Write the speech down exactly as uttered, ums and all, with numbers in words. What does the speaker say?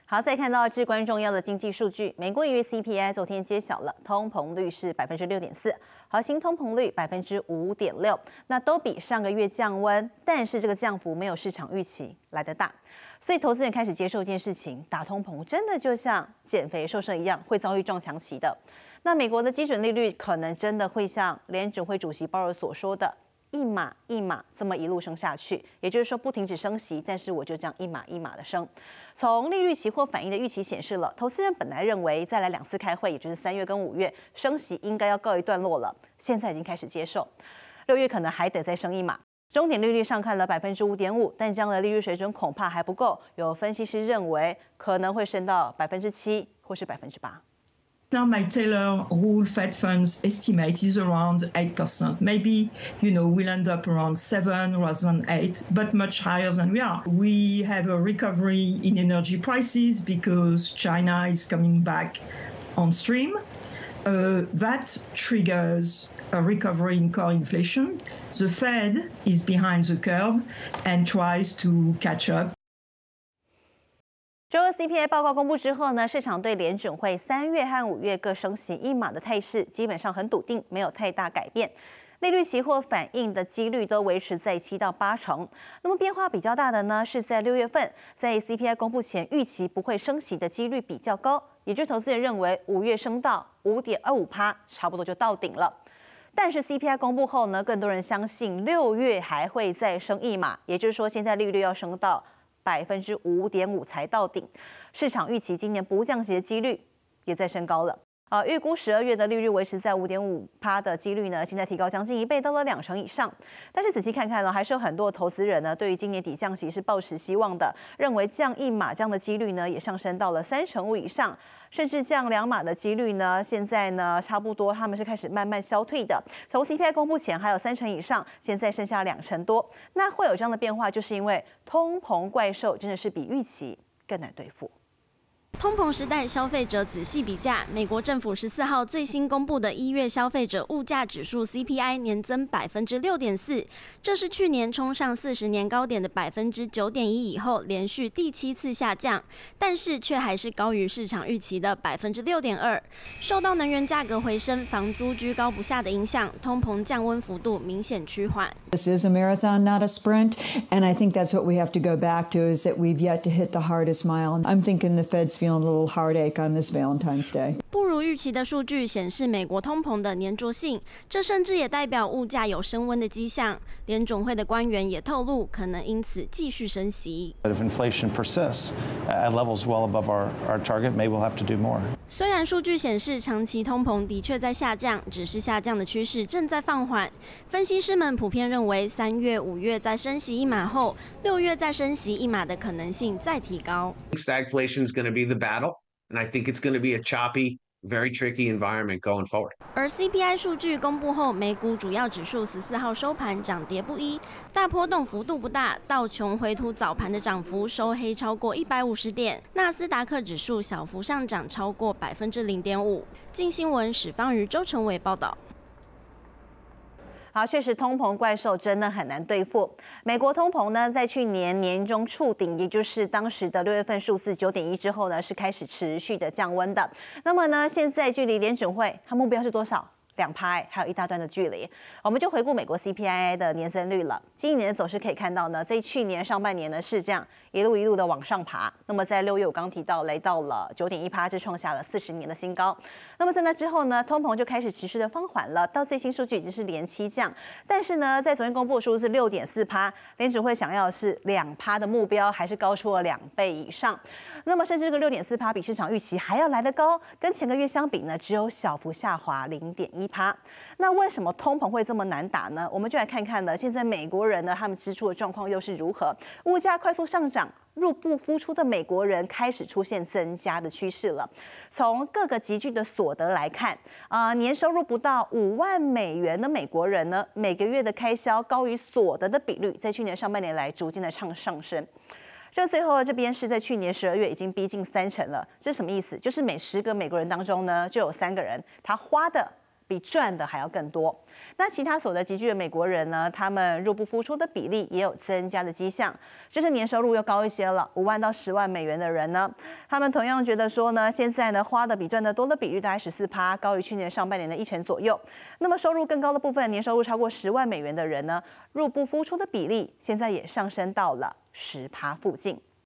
好，再看到至关重要的经济数据，美国一月 C P I 昨天揭晓了，通膨率是百分之六点四，核心通膨率百分之五点六，那都比上个月降温，但是这个降幅没有市场预期来得大，所以投资人开始接受一件事情，打通膨真的就像减肥瘦身一样，会遭遇撞墙期的。那美国的基准利率可能真的会像联准会主席鲍尔所说的。 一码一码这么一路升下去，也就是说不停止升息，但是我就这样一码一码的升。从利率期货反应的预期显示了，投资人本来认为再来两次开会，也就是三月跟五月升息应该要告一段落了，现在已经开始接受，六月可能还得再升一码。终点利率上看了百分之五点五，但这样的利率水准恐怕还不够，有分析师认为可能会升到百分之七或是百分之八。 Now, my Taylor rule Fed funds estimate is around eight percent. Maybe, you know, we'll end up around seven rather than eight, but much higher than we are. We have a recovery in energy prices because China is coming back on stream. Uh, that triggers a recovery in core inflation. The Fed is behind the curve and tries to catch up. 周二 C P I 报告公布之后呢，市场对联准会三月和五月各升息一码的态势基本上很笃定，没有太大改变。利率期货反应的几率都维持在七到八成。那么变化比较大的呢，是在六月份，在 C P I 公布前预期不会升息的几率比较高，也就是投资人认为五月升到五点二五趴，差不多就到顶了。但是 C P I 公布后呢，更多人相信六月还会再升一码，也就是说现在利率要升到 百分之五点五才到顶，市场预期今年不降息的几率也在升高了。啊，预估十二月的利率维持在五点五趴的几率呢，现在提高将近一倍，到了两成以上。但是仔细看看呢，还是有很多投资人呢，对于今年底降息是抱持希望的，认为降一码这样的几率呢，也上升到了三成五以上。 甚至降两码的几率呢，现在呢差不多，他们是开始慢慢消退的。从 C P I 公布前还有三成以上，现在剩下两成多。那会有这样的变化，就是因为通膨怪兽真的是比预期更难对付。 通膨时代，消费者仔细比价。美国政府十四号最新公布的一月消费者物价指数 C P I 年增百分之六点四，这是去年冲上四十年高点的百分之九点一以后，连续第七次下降，但是却还是高于市场预期的百分之六点二。受到能源价格回升、房租居高不下的影响，通膨降温幅度明显趋缓。 This is a marathon, not a sprint, and I think that's what we have to go back to: is that we've yet to hit the hardest mile. I'm thinking the Fed's feeling a little heartache on this Valentine's Day. 不如预期的数据显示，美国通膨的粘着性，这甚至也代表物价有升温的迹象。联准会的官员也透露，可能因此继续升息。 But if inflation persists at levels well above our, our target, maybe we'll have to do more. 虽然数据显示长期通膨的确在下降，只是下降的趋势正在放缓。分析师们普遍认为，三月、五月再升息一码后，六月再升息一码的可能性再提高。 Stagflation is going to be the battle, and I think it's going to be a choppy, very tricky environment going forward. 而 C P I 数据公布后，美股主要指数十四号收盘涨跌不一，大波动幅度不大。道琼回吐早盘的涨幅，收黑超过一百五十点；纳斯达克指数小幅上涨超过百分之零点五。镜新闻史方于周成伟报道。 好，确实通膨怪兽真的很难对付。美国通膨呢，在去年年中触顶，也就是当时的六月份数字九点一之后呢，是开始持续的降温的。那么呢，现在距离联准会它目标是多少？ 两趴，还有一大段的距离。我们就回顾美国 C P I 的年增率了。今年的走势可以看到呢，在去年上半年呢是这样一路一路的往上爬。那么在六月我刚提到来到了九点一趴，这创下了四十年的新高。那么在那之后呢，通膨就开始持续的放缓了，到最新数据已经是连七降。但是呢，在昨天公布的数字是六点四趴，联准会想要的是两趴的目标，还是高出了两倍以上。那么甚至这个六点四趴比市场预期还要来得高，跟前个月相比呢，只有小幅下滑零点一。 那为什么通膨会这么难打呢？我们就来看看呢，现在美国人呢，他们支出的状况又是如何？物价快速上涨，入不敷出的美国人开始出现增加的趋势了。从各个集聚的所得来看，啊、呃，年收入不到五万美元的美国人呢，每个月的开销高于所得的比率，在去年上半年来逐渐的上上升。 这最后这边是在去年十二月已经逼近三成了，这是什么意思？就是每十个美国人当中呢，就有三个人他花的比赚的还要更多。那其他所得集聚的美国人呢，他们入不敷出的比例也有增加的迹象，这是年收入又高一些了，五万到十万美元的人呢，他们同样觉得说呢，现在呢花的比赚的多的比率大概十四趴，高于去年上半年的一成左右。那么收入更高的部分，年收入超过十万美元的人呢，入不敷出的比例现在也上升到了十趴附近。